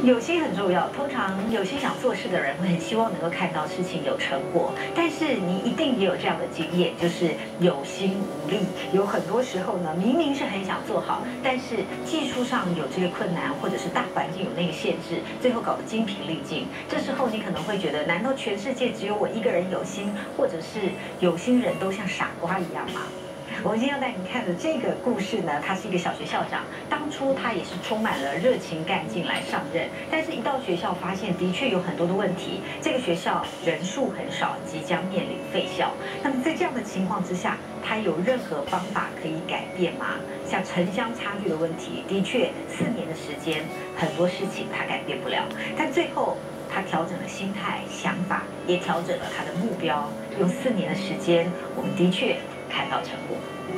有心很重要，通常有心想做事的人会很希望能够看到事情有成果，但是你一定也有这样的经验，就是有心无力。有很多时候呢，明明是很想做好，但是技术上有这个困难，或者是大环境有那个限制，最后搞得精疲力尽。这时候你可能会觉得，难道全世界只有我一个人有心，或者是有心人都像傻瓜一样吗？我们今天要带你看的这个故事呢，他是一个小学校长，当初他也是充满了热情干劲来上任，但是一到学校发现的确有很多的问题，这个学校人数很少，即将面临废校。那么在这样的情况之下，他有任何方法可以改变吗？像城乡差距的问题，的确4年的时间，很多事情他改变不了，但最后他调整了心态、想法，也调整了他的目标。用4年的时间，我们的确看到成果。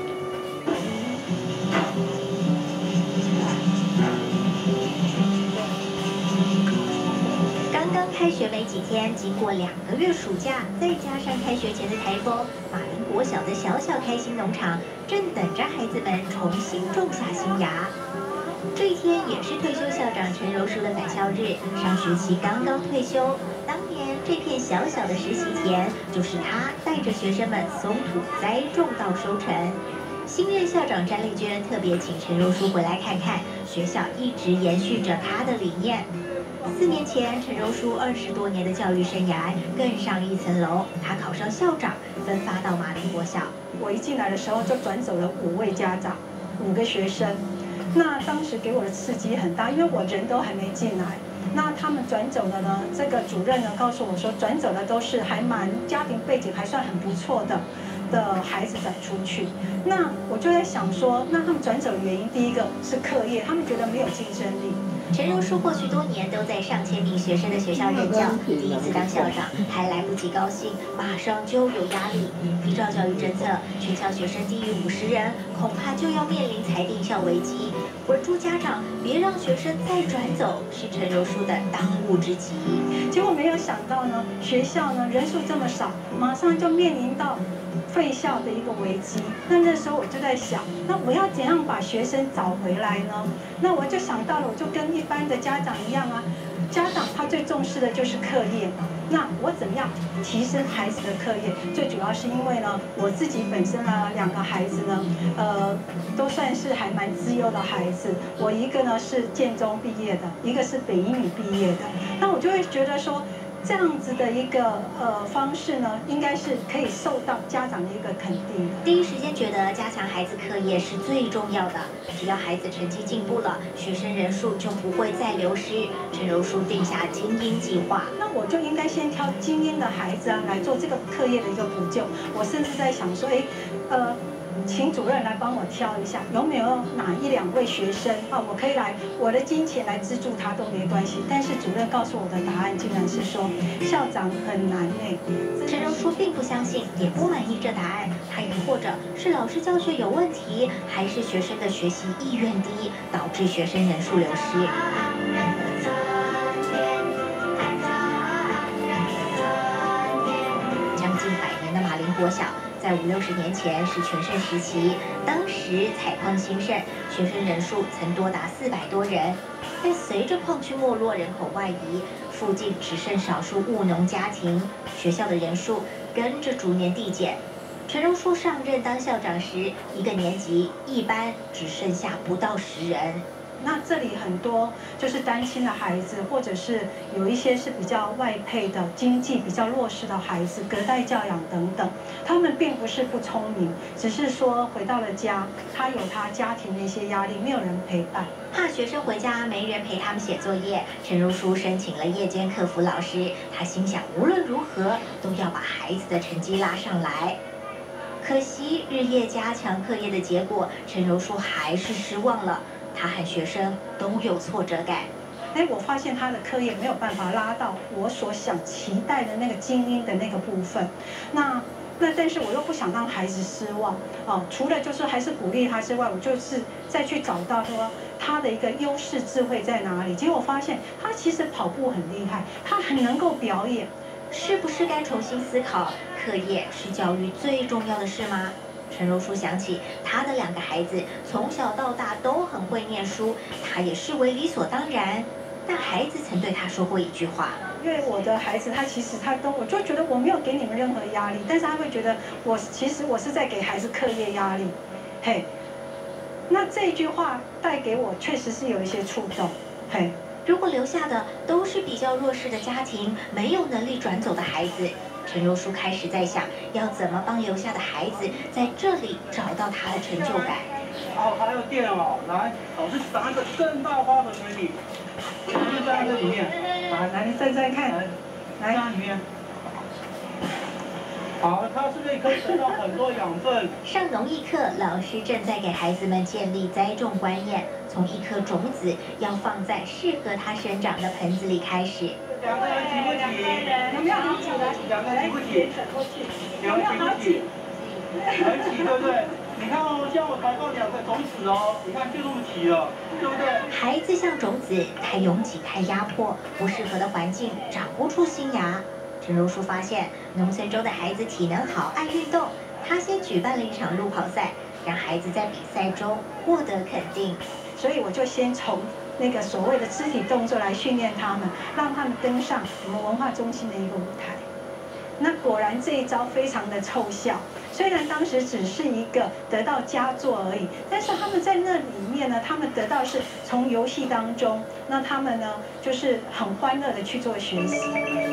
刚刚开学没几天，经过2个月暑假，再加上开学前的台风，马林国小的小小开心农场正等着孩子们重新种下新芽。这一天也是退休校长陈柔淑的返校日，上学期刚刚退休。当年这片小小的实习田，就是他带着学生们松土栽种到收成。新任校长詹丽娟特别请陈柔淑回来看看，学校一直延续着她的理念。4年前，陈柔淑20多年的教育生涯更上一层楼，她考上校长，分发到马林国小。 我一进来的时候就转走了5位家长，5个学生。那当时给我的刺激很大，因为我人都还没进来。那他们转走的呢，这个主任呢告诉我说，转走的都是还蛮家庭背景还算很不错的孩子转出去。那我就在想说，那他们转走的原因，第一个是课业，他们觉得没有竞争力。 陈柔淑过去多年都在上千名学生的学校任教，第一次当校长还来不及高兴，马上就有压力。依照教育政策，全校学生低于50人，恐怕就要面临裁定校危机。稳住家长，别让学生再转走，是陈柔淑的当务之急。 结果没有想到呢，学校呢人数这么少，马上就面临到废校的一个危机。那时候我就在想，那我要怎样把学生找回来呢？那我就想到了，我就跟一般的家长一样啊，家长他最重视的就是课业嘛。那我怎么样提升孩子的课业？最主要是因为呢，我自己本身啊2个孩子呢，都算是还蛮资优的孩子。我一个呢是建中毕业的，一个是北一女毕业的。那我就会觉得说，这样子的一个方式呢，应该是可以受到家长的一个肯定的。 第一时间觉得加强孩子课业是最重要的，只要孩子成绩进步了，学生人数就不会再流失。陈柔淑定下精英计划， 那我就应该先挑精英的孩子啊来做这个课业的一个补救。我甚至在想说，请主任来帮我挑一下，有没有哪1、2位学生啊，我可以来，我的金钱来资助他都没关系。但是主任告诉我的答案竟然是说，校长很难呢。 陈柔淑并不相信，也不满意这答案。她疑惑着，是老师教学有问题，还是学生的学习意愿低，导致学生人数流失？将近100年的马林国小，在50、60年前是全盛时期，当时采矿兴盛，学生人数曾多达400多人。但随着矿区没落，人口外移，附近只剩少数务农家庭，学校的人数跟着逐年递减。陈柔淑上任当校长时，1个年级一班只剩下不到10人。 那这里很多就是单亲的孩子，或者是有一些是比较外配的、经济比较弱势的孩子，隔代教养等等。他们并不是不聪明，只是说回到了家，他有他家庭的一些压力，没有人陪伴。 怕学生回家没人陪他们写作业，陈柔淑申请了夜间课辅老师。她心想，无论如何都要把孩子的成绩拉上来。可惜日夜加强课业的结果，陈柔淑还是失望了。他和学生都有挫折感。 我发现他的课业没有办法拉到我所想期待的那个精英的那个部分。那但是我又不想让孩子失望哦。除了就是还是鼓励他之外，我就是再去找到说他的一个优势智慧在哪里。结果发现他其实跑步很厉害，他很能够表演。 是不是该重新思考，课业是教育最重要的事吗？陈柔淑想起她的2个孩子从小到大都很会念书，她也视为理所当然。 但孩子曾对他说过一句话。 因为我的孩子，我就觉得我没有给你们任何压力，但是他会觉得其实我是在给孩子课业压力，嘿，那这句话带给我确实是有一些触动，嘿。 如果留下的都是比较弱势的家庭，没有能力转走的孩子，陈柔书开始在想，要怎么帮留下的孩子在这里找到他的成就感。 哦，还有电哦，来，老师拿一个更大花盆给你，就站在这里面， 来，你站站看， 来，站里面。好，它是不是可以得到很多养分？ 上农艺课，老师正在给孩子们建立栽种观念，从一颗种子要放在适合它生长的盆子里开始。 两个人挤不挤？ 有没有很挤的？ 两个人挤不挤？两个人挤不挤？很挤，对不对？你看哦，像我抬到2个种子哦，你看就这么挤了，对不对？ 孩子像种子，太拥挤、太压迫，不适合的环境长不出新芽。陈柔书发现，农村中的孩子体能好，爱运动。他先举办了一场路跑赛，让孩子在比赛中获得肯定。 所以我就先从那个所谓的肢体动作来训练他们，让他们登上我们文化中心的一个舞台。那果然这一招非常的凑效，虽然当时只是一个得到佳作而已，但是他们在那里面呢，他们得到是从游戏当中，那他们呢就是很欢乐的去做学习。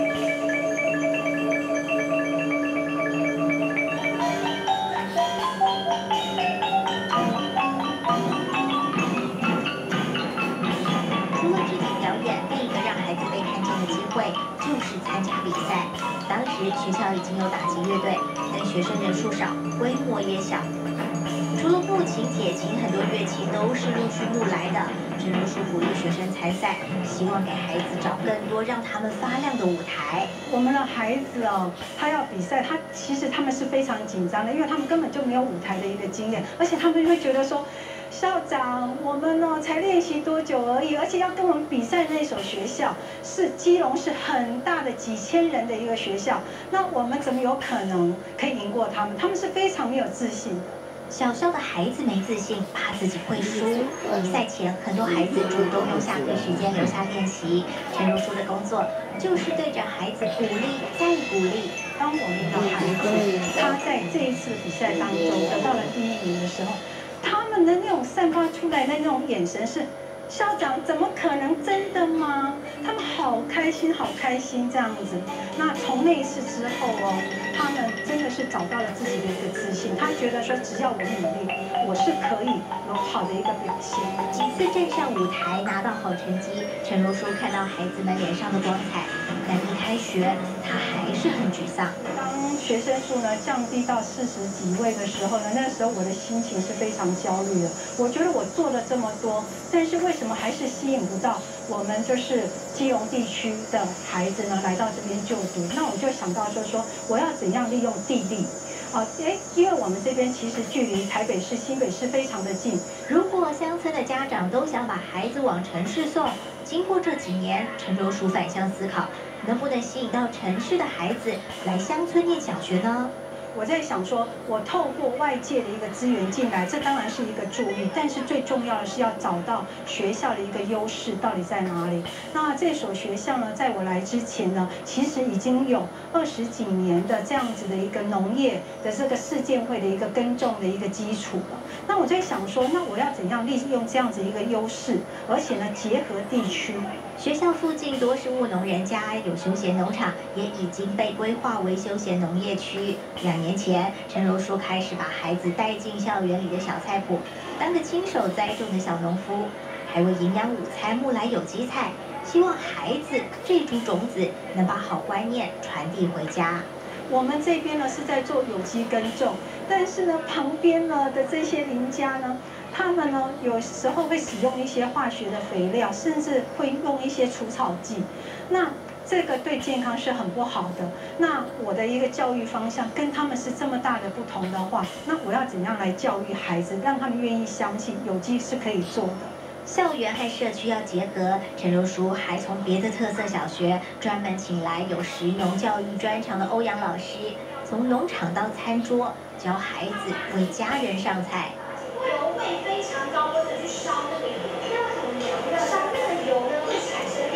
就是参加比赛。当时学校已经有打击乐队，但学生人数少，规模也小。除了木琴、铁琴，很多乐器都是陆续募来的。陈柔书鼓励学生参赛，希望给孩子找更多让他们发亮的舞台。 我们的孩子哦，他要比赛，其实他们是非常紧张的，因为他们根本就没有舞台的一个经验，而且他们会觉得说。校长，我们呢才练习多久而已，而且要跟我们比赛那所学校是基隆是很大的几千人的一个学校，那我们怎么有可能可以赢过他们？他们是非常没有自信的。 小小的孩子没自信，怕自己会输。赛前，很多孩子主动用下课时间留下练习。陈柔书的工作就是对着孩子鼓励再鼓励。 当我们的孩子他在这一次比赛当中得到了第1名的时候。他们的那种散发出来的那种眼神是，校长怎么可能真的吗？他们好开心，好开心这样子。那从那一次之后哦，他们真的是找到了自己的一个自信。他觉得说，只要我努力，我是可以有好的一个表现。 几次站上舞台拿到好成绩，陈柔书看到孩子们脸上的光彩，但一开学他还是很沮丧。 当学生数呢降低到40几位的时候呢，那时候我的心情是非常焦虑的。我觉得我做了这么多，但是为什么还是吸引不到我们就是基隆地区的孩子呢来到这边就读？那我就想到就是说，我要怎样利用地利？因为我们这边其实距离台北市、新北市非常的近。 如果乡村的家长都想把孩子往城市送，经过这几年，陈柔书反向思考，能不能吸引到城市的孩子来乡村念小学呢？ 我在想说，我透过外界的一个资源进来，这当然是一个助力，但是最重要的是要找到学校的一个优势到底在哪里。那这所学校呢，在我来之前呢，其实已经有20几年的这样子的一个农业的这个世建会的一个耕种的一个基础了。那我在想说，那我要怎样利用这样子一个优势，而且呢结合地区。 学校附近多是务农人家，有休闲农场，也已经被规划为休闲农业区。2年前，陈柔书开始把孩子带进校园里的小菜圃，当个亲手栽种的小农夫，还为营养午餐募来有机菜，希望孩子这株种子能把好观念传递回家。 我们这边呢是在做有机耕种，但是呢旁边呢的这些邻家呢，他们呢有时候会使用一些化学的肥料，甚至会用一些除草剂，那这个对健康是很不好的。那我的一个教育方向跟他们是这么大的不同的话，那我要怎样来教育孩子，让他们愿意相信有机是可以做的？ 校园和社区要结合，陈柔书还从别的特色小学专门请来有食农教育专长的欧阳老师，从农场到餐桌，教孩子为家人上菜。 油位非常高温的去烧那个油，那什么油呢？烧那个油呢会产生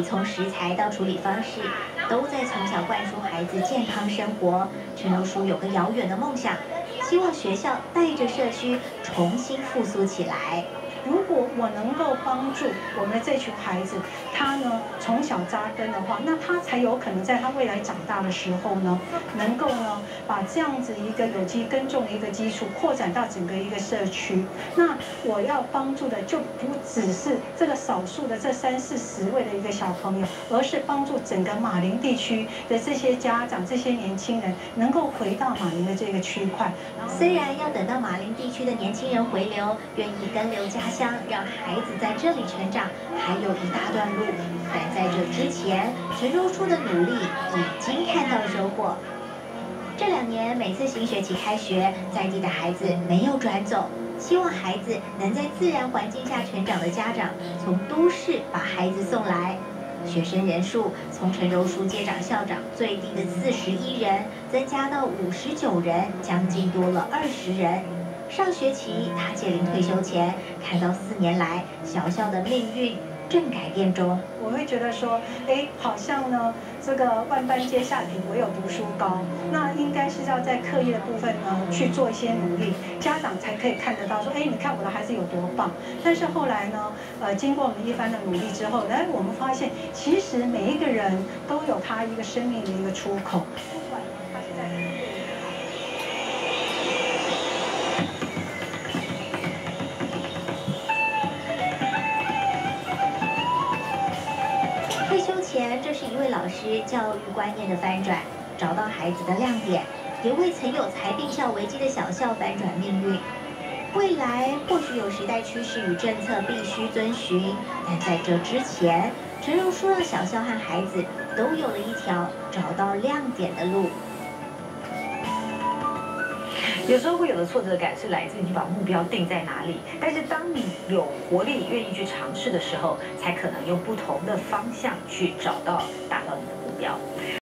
从食材到处理方式，都在从小灌输孩子健康生活。陈柔书有个遥远的梦想，希望学校带着社区重新复苏起来。 如果我能够帮助我们的这群孩子，他呢从小扎根的话，那他才有可能在他未来长大的时候呢，能够呢把这样子一个有机耕种的一个基础扩展到整个一个社区。那我要帮助的就不只是这个少数的这30-40位的一个小朋友，而是帮助整个马林地区的这些家长、这些年轻人能够回到马林的这个区块。 虽然要等到马林地区的年轻人回流，愿意跟留家乡，让孩子在这里成长，还有一大段路。但在这之前，陈柔书的努力已经看到收获。这2年，每次新学期开学，在地的孩子没有转走，希望孩子能在自然环境下成长的家长，从都市把孩子送来。学生人数从陈柔书接掌校长最低的41人，增加到59人，将近多了20人。上学期他届临退休前，看到4年来小校的命运正改变中。 我会觉得说，好像呢，这个万般皆下品，唯有读书高。那应该是要在课业的部分呢去做一些努力，家长才可以看得到说，你看我的孩子有多棒。但是后来呢，经过我们一番的努力之后，我们发现其实每一个人都有他一个生命的一个出口，不管他是在。 退休前，这是一位老师教育观念的翻转，找到孩子的亮点，也为曾有财并校危机的小校翻转命运。未来或许有时代趋势与政策必须遵循，但在这之前，陈柔书让小校和孩子都有了一条找到亮点的路。 有时候会有的挫折感是来自于你把目标定在哪里，但是当你有活力、愿意去尝试的时候，才可能用不同的方向去找到达到你的目标。